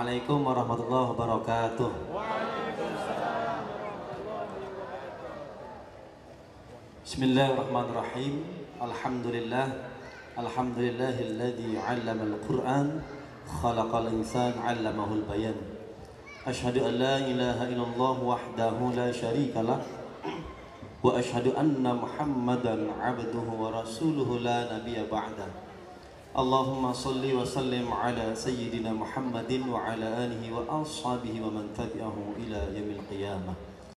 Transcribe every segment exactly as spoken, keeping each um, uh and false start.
Assalamualaikum warahmatullahi wabarakatuh. Bismillahirrahmanirrahim. Alhamdulillah. Alhamdulillahilladzi 'allamal Qur'an khalaqal insana 'allamahul bayan. Asyhadu an la ilaha illallah wahdahu la syarikalah wa asyhadu anna Muhammadan 'abduhu wa rasuluhu la nabiyya ba'da. Allahumma salli wa sallim ala sayyidina Muhammadin wa ala alihi wa ashabihi wa man tabi'ahu ila yaumil qiyamah.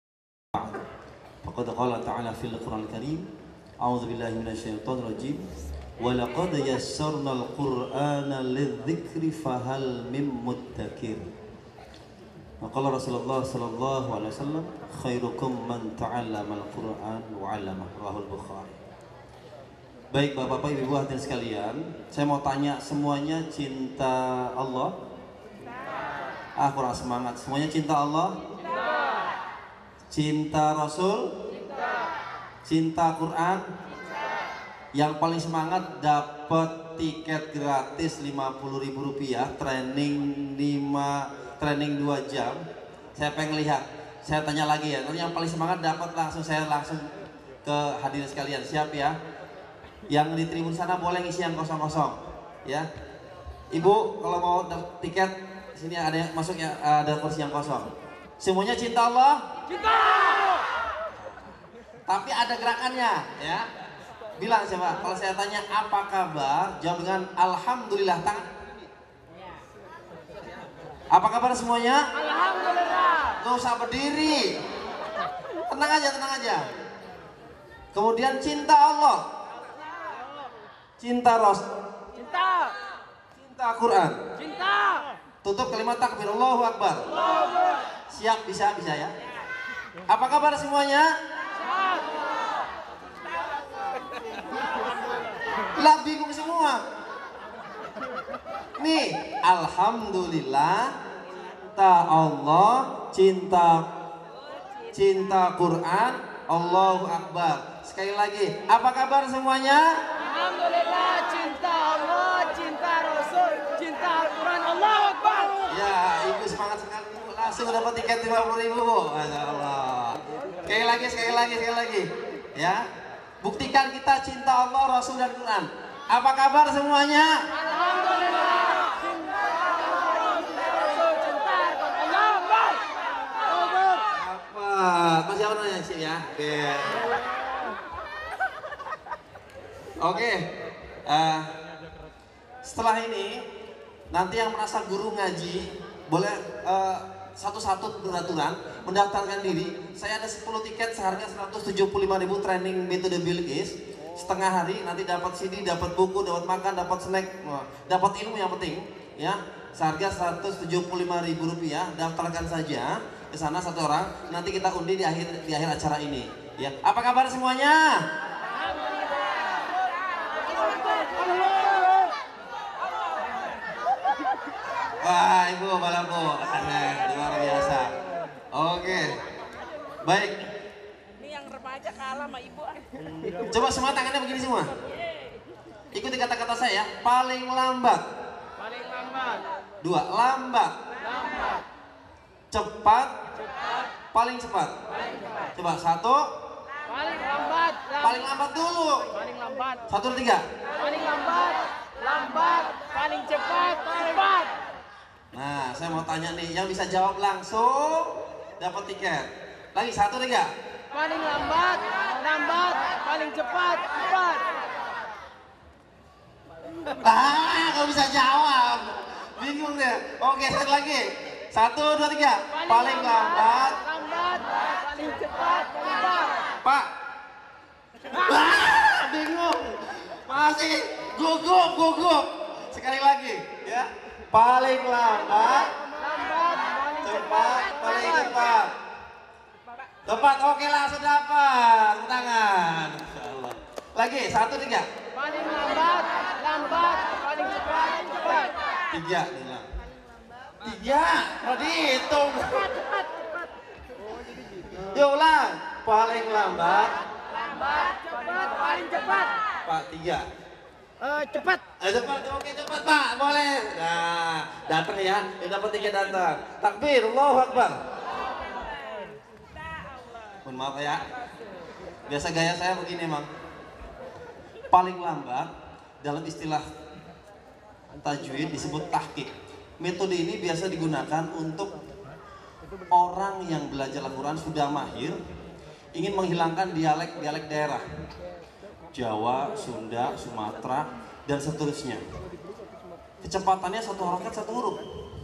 Faqad qala ta'ala fil Qur'anil Karim, a'udzu billahi minasyaitonir rajim, wa laqad yassarnal Qur'ana lidzikri fahal mim muddakir. Wa qala Rasulullah sallallahu alaihi wasallam, khairukum man ta'allamal Qur'an wa 'allamahu, rahul Bukhari. Baik Bapak-bapak, Ibu-ibu hadirin sekalian, saya mau tanya, semuanya cinta Allah? Ah, kurang semangat. Semuanya cinta Allah? Cinta Rasul? Cinta Quran? Yang paling semangat dapat tiket gratis lima puluh ribu rupiah, training lima training dua jam. Saya pengen lihat. Saya tanya lagi ya. Nanti yang paling semangat dapat langsung, saya langsung ke hadirin sekalian. Siap ya? Yang di tribun sana boleh ngisi yang kosong-kosong, ya. Ibu kalau mau tiket sini ada yang masuk ya, ada kursi yang kosong. Semuanya cinta Allah? Cinta. Tapi ada gerakannya, ya. Bilang siapa? Kalau saya tanya apa kabar, jawab dengan alhamdulillah, tangan. Apa kabar semuanya? Alhamdulillah. Tuh usah berdiri. Tenang aja, tenang aja. Kemudian cinta Allah. Cinta Rasul. Cinta. Cinta Quran. Cinta. Tutup kalimat takbir, Allahu Akbar. Siap, bisa, bisa ya. Apa kabar semuanya? Lah bingung semua. Nih, alhamdulillah, cinta Allah, cinta cinta Quran, Allahu Akbar. Sekali lagi, apa kabar semuanya? Alhamdulillah, cinta Allah, cinta Rasul, cinta Al-Quran, Allahu Akbar. Ya, Ibu semangat sekali, langsung dapat tiket lima puluh ribu, Masya Allah. Sekali lagi, sekali lagi, sekali lagi. Ya, buktikan kita cinta Allah, Rasul, dan Quran. Apa kabar semuanya? Alhamdulillah, cinta Allah, cinta Rasul, cinta Al-Quran, Allahu Akbar. Apa? Masih apa nanya sih ya? Oke. Oke, uh, setelah ini nanti yang merasa guru ngaji boleh uh, satu-satu beraturan mendaftarkan diri. Saya ada sepuluh tiket seharga seratus tujuh puluh lima ribu training metode Bilqis setengah hari, nanti dapat C D, dapat buku, dapat makan, dapat snack, dapat ilmu yang penting ya. Seharga seratus tujuh puluh lima ribu rupiah, daftarkan saja ke sana satu orang, nanti kita undi di akhir di akhir acara ini ya. Apa kabar semuanya? Wah, Ibu, balaku, luar biasa. Oke, baik. Ini yang remaja kalah sama Ibu. Coba semua tangannya begini semua. Ikuti kata-kata saya. Paling lambat. Paling lambat. Dua, lambat. Lambat. Cepat. Cepat. Paling cepat. Paling cepat. Coba satu. Paling lambat. Paling lambat dulu. Paling lambat. Satu, tiga. Paling lambat. Lambat. Paling cepat. Cepat. Nah, saya mau tanya nih, yang bisa jawab langsung dapat tiket. Lagi satu, tiga. Paling lambat. Lambat. Paling cepat. Cepat. Ah, nggak bisa jawab. Bingung deh. Oke, sekali lagi. Satu, dua, tiga. Paling lambat. Lambat. Paling cepat. Cepat. Pak. Ah, bingung. Masih gugup, gugup. Sekali lagi, ya. Paling lambat. Lambat. Paling Cepat, paling cepat. Tepat, oke langsung dapat. Tangan. Insyaallah. Lagi, satu, tiga. Paling lambat. Lambat. Paling cepat. Cepat. Tiga, bilang. Tiga, mau dihitung. Yuk ulang. Paling lambat. Lambat. Cepat. Paling cepat. Pak, tiga. Eh, cepat. Eh, cepat, oke cepat Pak, boleh. Nah, datang ya, yang dapat tiket datang. Takbir, Allahu Akbar. Mohon maaf ya, biasa gaya saya begini emang. Paling lambat dalam istilah tajwid disebut tahqiq. Metode ini biasa digunakan untuk orang yang belajar Al-Quran sudah mahir, ingin menghilangkan dialek-dialek daerah. Jawa, Sunda, Sumatera, dan seterusnya. Kecepatannya satu harokat satu huruf.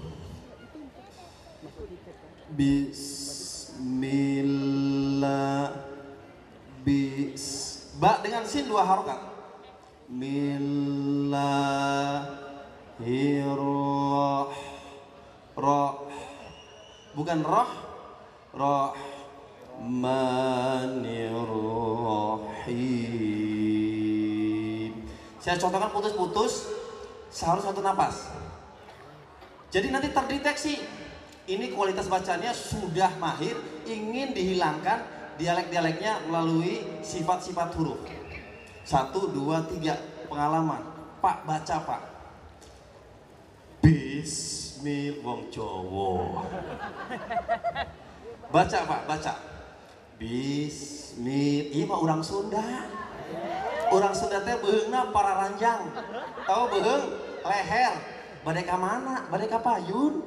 Bismillah, bis, ba dengan sin dua harokat. Millahirrah, roh, bukan roh, roh, manirrahim. Saya contohkan putus-putus, seharusnya satu napas. Jadi nanti terdeteksi ini kualitas bacanya sudah mahir, ingin dihilangkan dialek-dialeknya melalui sifat-sifat huruf. Satu, dua, tiga, pengalaman. Pak, baca Pak. Bismillah, wong Jawa. Baca Pak, baca. Bismillah, iya mah orang Sunda. Orang Sunda teh beheungna para ranjang. Tahu beheung? Leher. Bade ka mana? Bade ka payun.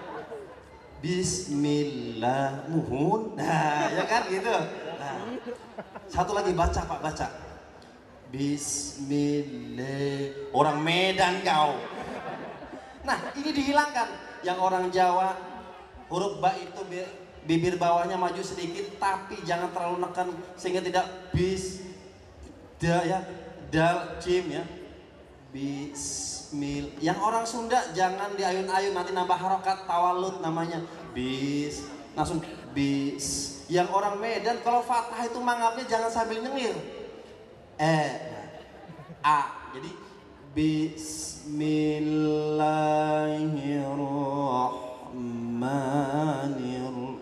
Bismillah muhun. Nah, ya kan gitu. Nah. Satu lagi baca Pak, baca. Bismillah. Orang Medan kau. Nah, ini dihilangkan. Yang orang Jawa huruf ba itu bibir bawahnya maju sedikit, tapi jangan terlalu nekan sehingga tidak bis da ya, dal jim ya. Bismil. Yang orang Sunda jangan diayun-ayun, nanti nambah harokat tawalud namanya. Bis, langsung bis. Yang orang Medan kalau fathah itu mangapnya jangan sambil nyengir. Eh, a. Jadi Bismillahirrahmanirrahim.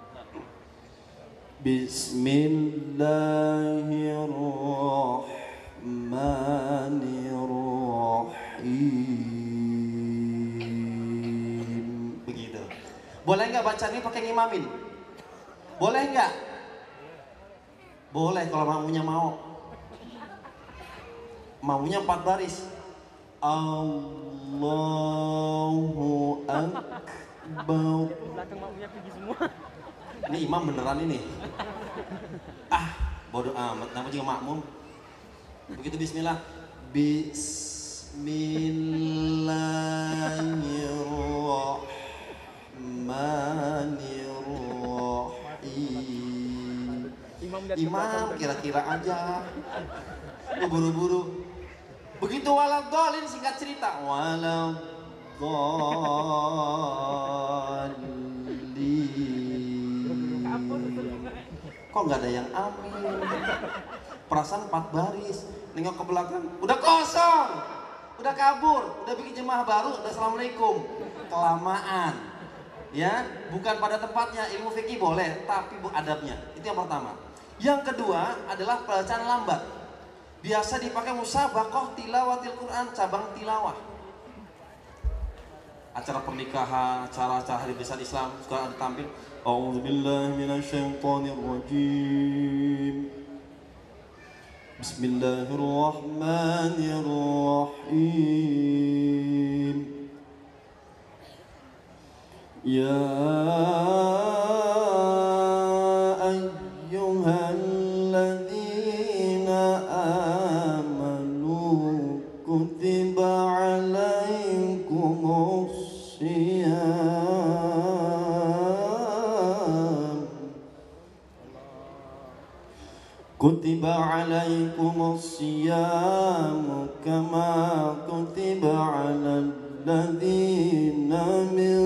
Bismillahirrahmanirrahim. Begitu. Boleh nggak baca ini pakai ngimamin? Boleh nggak? Boleh kalau mamunya mau. Maunya empat baris. Allahu Akbar. Belakang makmumnya pergi semua. Ini imam beneran ini. Ah, bodoh amat. Nama juga makmum. Begitu bismillah. Bismillahirrahmanirrahim. Imam kira-kira aja. Lu buru-buru. Begitu waladhdallin singkat cerita. Waladhdallin. Kok nggak ada yang amin? Perasaan empat baris. Nengok ke belakang, udah kosong, udah kabur, udah bikin jemaah baru, udah assalamualaikum. Kelamaan, ya, bukan pada tempatnya. Ilmu fikih boleh, tapi bu adabnya. Itu yang pertama. Yang kedua adalah bacaan lambat. Biasa dipakai musabaqah tilawatil Quran, cabang tilawah. Acara pernikahan, acara-acara hari besar Islam suka ada tampil. A'udzubillahi minasyaitonirrajim. Bismillahirrahmanirrahim. Ya ayyuhalladzina amanu kutiba alaikumus siyam kutiba alaikumus siyam kama kutiba alal ladzina min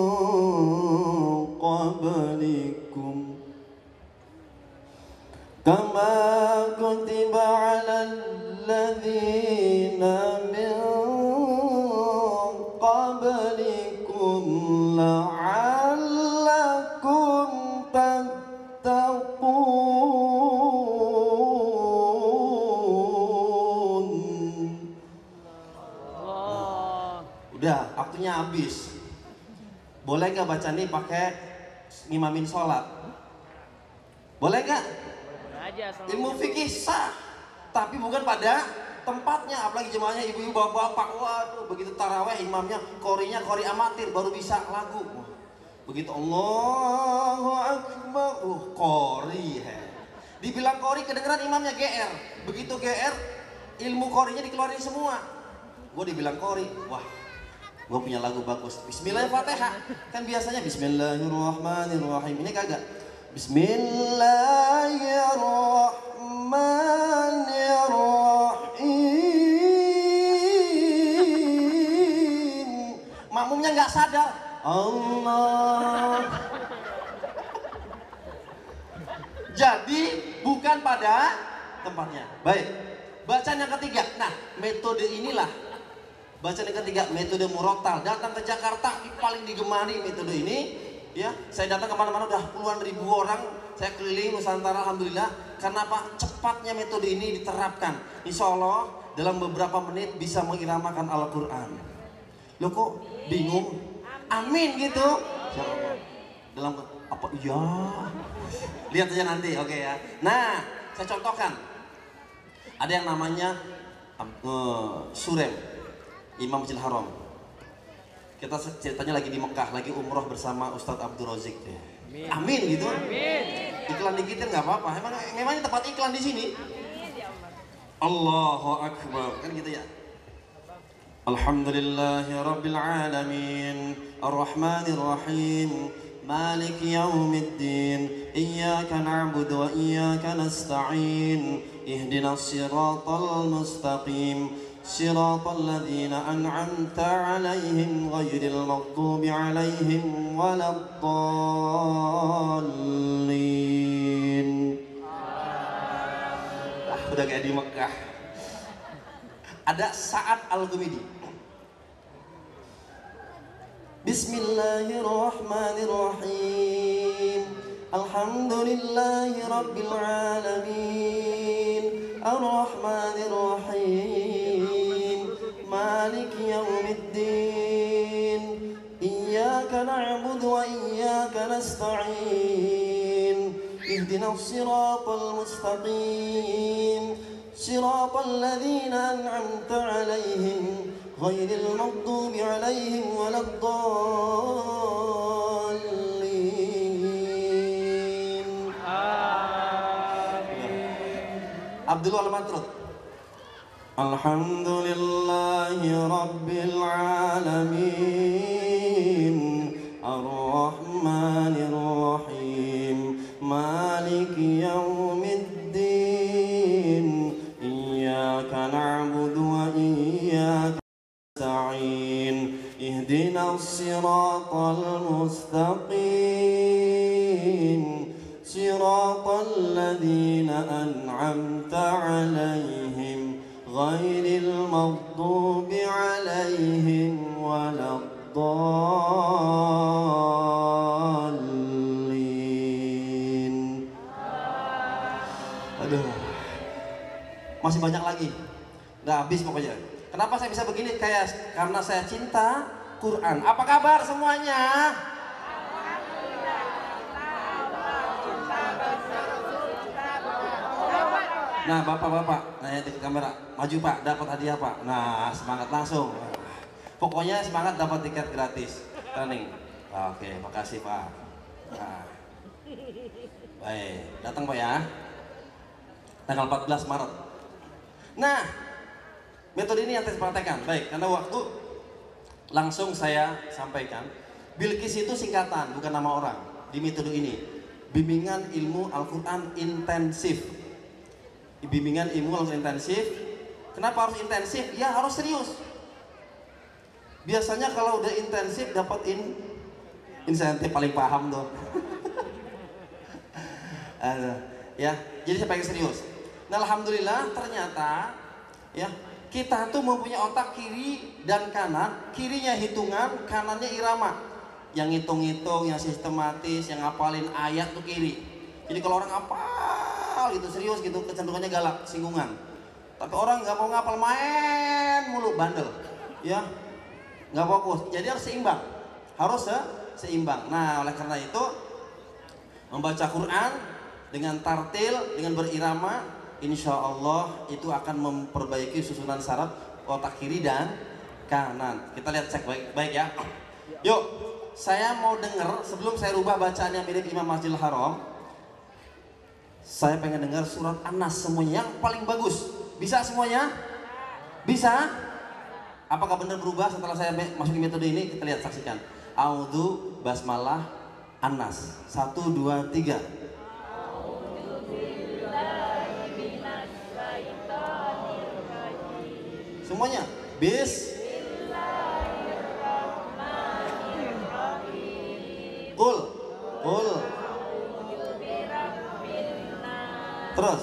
qablikum kama kutiba alal ladzina min qablikum la'allakum tattaqun. Udah, waktunya habis. Boleh nggak baca nih pakai ngimamin sholat? Boleh nggak? Ilmu fikih sah, tapi bukan pada tempatnya. Apalagi jemaahnya ibu-ibu bapak-bapak, waduh begitu taraweh imamnya korinya kori amatir baru bisa lagu. Begitu Allahu Akbar, uh kori he. Dibilang kori kedengeran imamnya G R. Begitu G R, ilmu korinya dikeluarin semua. Gue dibilang kori, wah gue punya lagu bagus. Bismillahirrahmanirrahim. Kan biasanya Bismillahirrahmanirrahim. Ini kagak. Bismillahirrahmanirrahim. Makmumnya nggak sadar. Allah. Jadi bukan pada tempatnya. Baik. Bacaan yang ketiga. Nah, metode inilah. Bacaan yang ketiga, metode murotal. Datang ke Jakarta paling digemari metode ini. Ya, saya datang kemana-mana udah puluhan ribu orang. Saya keliling Nusantara, alhamdulillah. Karena apa? Cepatnya metode ini diterapkan. Insya Allah dalam beberapa menit bisa mengiramakan Al-Quran. Lo kok bingung? Amin gitu. Dalam apa? Iya. Lihat aja nanti, oke okay ya. Nah, saya contohkan. Ada yang namanya uh, Surem, Imam Masjidil Haram. Kita ceritanya lagi di Mekah, lagi umroh bersama Ustadz Abdul Razik. Amin, Amin gitu. Amin. Iklan dikitin nggak apa-apa. Emang memangnya tempat iklan di sini. Allahu Akbar, kan gitu ya. Alhamdulillahi Rabbil Alamin, Ar-Rahmanir Rahim, Malik Yawmiddin, Iyyaka na'budu wa iyyaka nasta'in, Ihdinas siratal mustaqim, Siratal ladzina an'amta 'alaihim ghairil maghdubi 'alaihim waladdallin. Ah, udah kayak di Mekah. Ada Sa'ad Al-Ghumidi. Bismillahirrahmanirrahim. Alhamdulillahi Rabbil Alamin. Ar-Rahmanirrahim. Maliki Yawmiddin. Iyyaka na'budu wa iyyaka nasta'in. Ihdinas siratal mustaqim. Siratal ladzina an'amta 'alaihim ghairil maghdubi 'alaihim waladdallin. Amin. Abdul Al-Matrud. Alhamdulillahi Rabbil Alamin, Ar-Rahmanir Rahim, Maliki Yawmiddin, Iyyaka na'budu wa iyyaka nasta'in, Ihdinas siratal mustaqim, Siratal ladzina an'amta 'alaihim ghairil maghdubi 'alaihim waladdallin. Aduh, masih banyak lagi, nggak habis pokoknya. Kenapa saya bisa begini? Kayak karena saya cinta Quran. Apa kabar semuanya? Nah, bapak-bapak, nanya ke kamera, maju pak, dapat hadiah pak. Nah, semangat langsung. Pokoknya semangat dapat tiket gratis training. Oke, makasih pak. Nah. Baik, datang pak ya. Tanggal empat belas Maret. Nah, metode ini yang saya praktekkan. Baik, karena waktu langsung saya sampaikan. Bilqis itu singkatan, bukan nama orang. Di metode ini, bimbingan ilmu Al-Quran intensif. Bimbingan ilmu harus intensif. Kenapa harus intensif? Ya harus serius. Biasanya kalau udah intensif dapat in insentif, paling paham tuh. uh, ya, jadi saya pengen serius. Nah, alhamdulillah ternyata ya kita tuh mempunyai otak kiri dan kanan. Kirinya hitungan, kanannya irama. Yang ngitung-ngitung, yang sistematis, yang ngapalin ayat tuh kiri. Jadi kalau orang apal gitu serius gitu, kecenderungannya galak, singgungan. Tapi orang nggak mau ngapal, main mulu, bandel, ya. nggak fokus. Jadi harus seimbang, harus se seimbang. Nah, oleh karena itu membaca Quran dengan tartil, dengan berirama, insya Allah itu akan memperbaiki susunan saraf otak kiri dan kanan. Kita lihat cek baik-baik ya. Yuk, saya mau dengar sebelum saya rubah bacaan yang mirip Imam Masjidil Haram. Saya pengen dengar surat An-Nas semuanya yang paling bagus. Bisa semuanya? Bisa? Apakah benar berubah setelah saya masukin metode ini? Kita lihat, saksikan. A'udzu basmalah An-Nas. Satu, dua, tiga. Semuanya. Bis. Kul. Kul. Terus.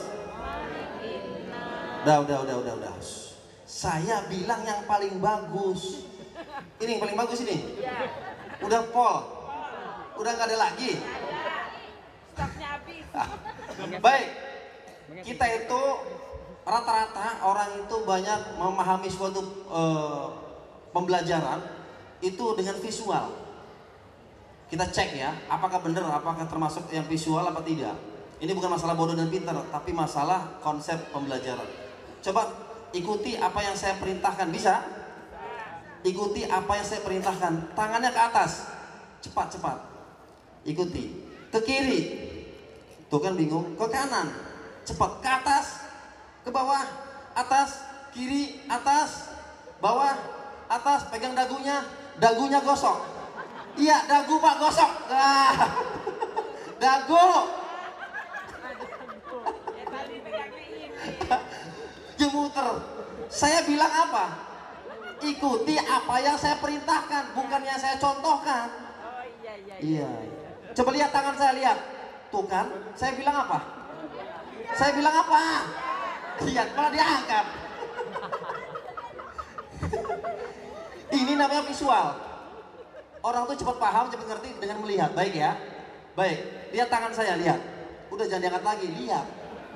Udah, udah, udah, udah, udah. Saya bilang yang paling bagus. Ini yang paling bagus ini. Udah pol. Udah nggak ada lagi. Stoknya habis. Baik. Kita itu rata-rata orang itu banyak memahami suatu uh, pembelajaran itu dengan visual. Kita cek ya, apakah benar, apakah termasuk yang visual apa tidak. Ini bukan masalah bodoh dan pintar, tapi masalah konsep pembelajaran. Coba ikuti apa yang saya perintahkan, bisa? Ikuti apa yang saya perintahkan. Tangannya ke atas, cepat-cepat. Ikuti. Ke kiri, tuh kan bingung. Ke kanan, cepat. Ke atas, ke bawah, atas, kiri, atas, bawah, atas. Pegang dagunya, dagunya gosok. Iya, dagu Pak gosok. Nah. Dagu. Jemuter. Saya bilang apa? Ikuti apa yang saya perintahkan, bukan yang saya contohkan. Oh iya iya. Iya. Coba lihat tangan saya, lihat. Tuh kan, saya bilang apa? Saya bilang apa? Lihat, malah diangkat. Ini namanya visual. Orang tuh cepat paham, cepat ngerti dengan melihat. Baik ya. Baik. Lihat tangan saya, lihat. Udah jangan diangkat lagi, lihat.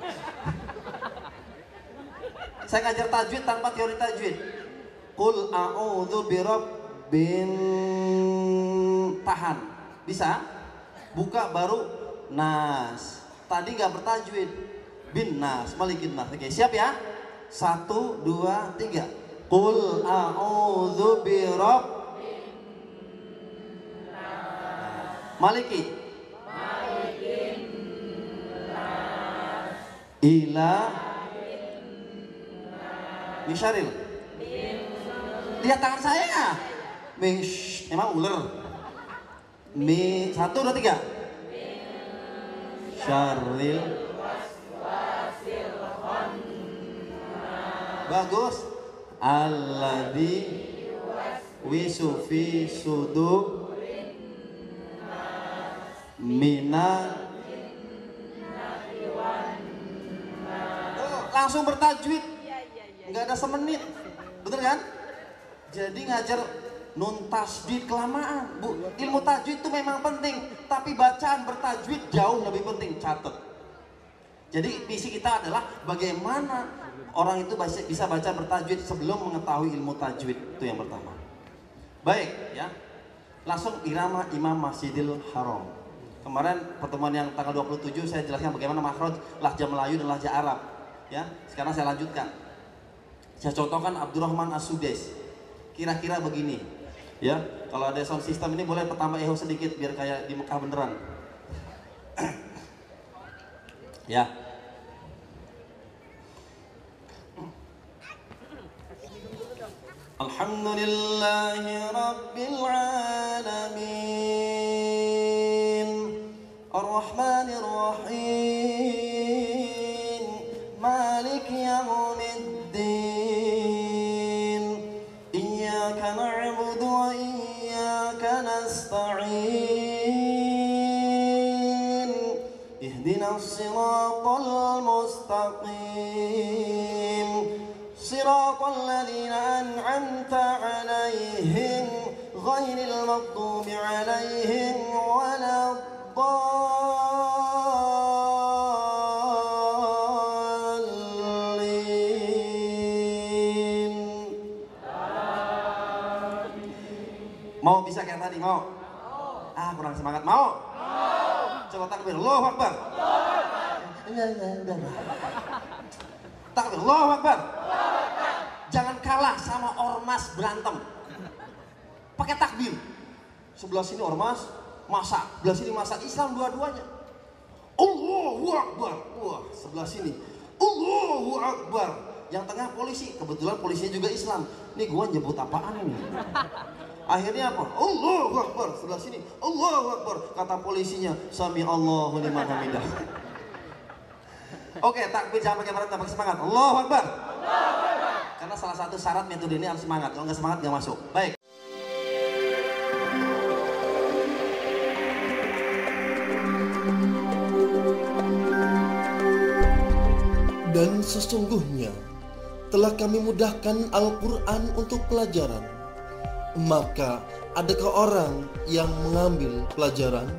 Saya ngajar tajwid tanpa teori tajwid. Qul a'udzu birabbin, tahan. Bisa? Buka baru nas. Tadi nggak bertajwid. Bin nas, malikin nas. Oke, siap ya? Satu, dua, tiga. Qul a'udzu birabbin Maliki. Malikin nas. Ila Misharil. Lihat tangan saya. Mish, emang ular. Mi, satu, dua, tiga. Syaril. Bagus. Alladzi wisufi sudu mina. Oh, langsung bertajwid. Nggak ada semenit, bener kan? Jadi ngajar nun tasdid kelamaan, bu. Ilmu tajwid itu memang penting, tapi bacaan bertajwid jauh lebih penting. Catat. Jadi misi kita adalah bagaimana orang itu bisa baca bertajwid sebelum mengetahui ilmu tajwid, itu yang pertama. Baik, ya. Langsung irama Imam Masjidil Haram. Kemarin pertemuan yang tanggal dua puluh tujuh saya jelaskan bagaimana makhraj lahja Melayu dan lahja Arab. Ya, sekarang saya lanjutkan. Saya contohkan Abdurrahman As-Sudais. Kira-kira begini. Ya, kalau ada sound system ini boleh pertama echo sedikit biar kayak di Mekah beneran. Ya. Alhamdulillahi Rabbil Alamin Ar-Rahmanir Rahim Malik Yawmiddin Iyyaka na'budu wa iyyaka nasta'in Ihdinas siratal mustaqim Siratal ladzina an'amta 'alaihim ghairil maghdubi 'alaihim waladdallin. Mau bisa kayak tadi, mau? Ah, kurang semangat, mau? Coba takbir, Allahu Akbar. Takbir, Allahu Akbar. Jangan kalah sama ormas berantem. Pakai takbir. Sebelah sini ormas masak, sebelah sini masak, Islam dua-duanya. Allahu Akbar. Wah, sebelah sini Allahu Akbar. Yang tengah polisi, kebetulan polisinya juga Islam. Nih gua nyebut apaan ini? Akhirnya apa? Allahu Akbar. Sebelah sini Allahu Akbar. Kata polisinya, Sami Allahu liman hamidah. Oke, takbir jangan pakai berantem, pakai semangat. Allahu Akbar. Karena salah satu syarat metode ini harus semangat. Kalau nggak semangat nggak masuk. Baik. Dan sesungguhnya telah kami mudahkan Al-Quran untuk pelajaran. Maka adakah orang yang mengambil pelajaran?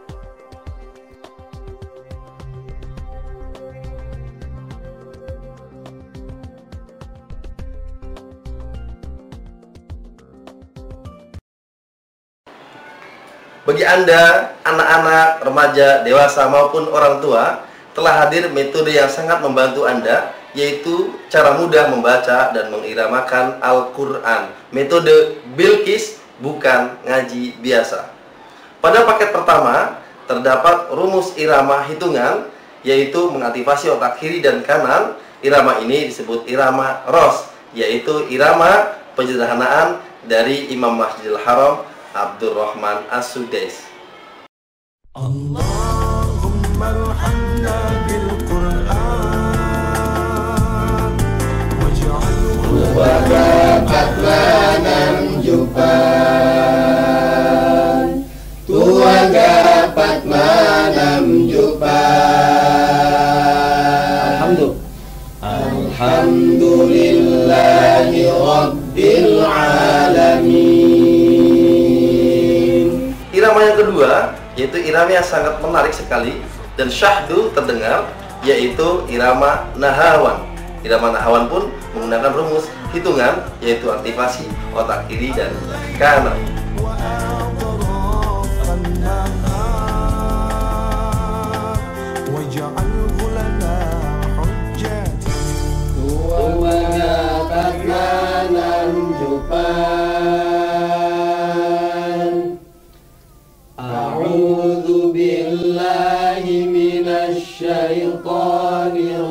Bagi Anda, anak-anak, remaja, dewasa maupun orang tua, telah hadir metode yang sangat membantu Anda, yaitu cara mudah membaca dan mengiramakan Al-Quran. Metode Bilqis, bukan ngaji biasa. Pada paket pertama, terdapat rumus irama hitungan, yaitu mengaktifasi otak kiri dan kanan. Irama ini disebut irama Ros, yaitu irama penyederhanaan dari Imam Masjidil Haram, Abdurrahman As-Sudais. Allahumma arhamna bil Qur'an waj'alhu waqafat manam jupan tuwaqafat manam jupan Alhamdulillah Alhamdulillahi Rabbil Alamin. Irama yang kedua yaitu irama yang sangat menarik sekali dan syahdu terdengar, yaitu irama nahawan. Irama nahawan pun menggunakan rumus hitungan, yaitu aktivasi otak kiri dan kanan. A'udzu billahi minasy syaithanir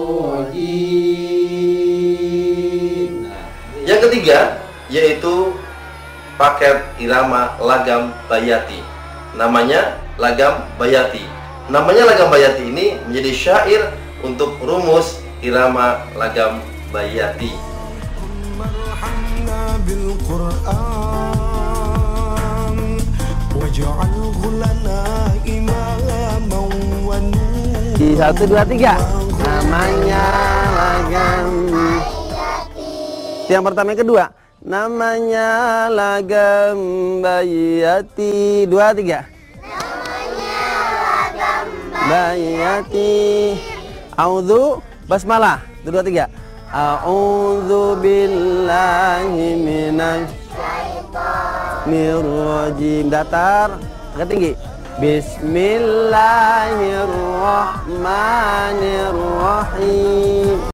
rajim. Yang ketiga yaitu paket irama lagam bayati. Namanya lagam bayati. Namanya lagam bayati ini menjadi syair untuk rumus irama lagam bayati. Di satu dua tiga. Namanya lagam. Yang pertama, yang kedua. Namanya lagam bayati. Dua tiga. Namanya lagam bayati. A'udzu basmalah. Dua tiga. A'udzu billahi minasy syaitonir rajim. Datar, agak tinggi. Bismillahirrahmanirrahim.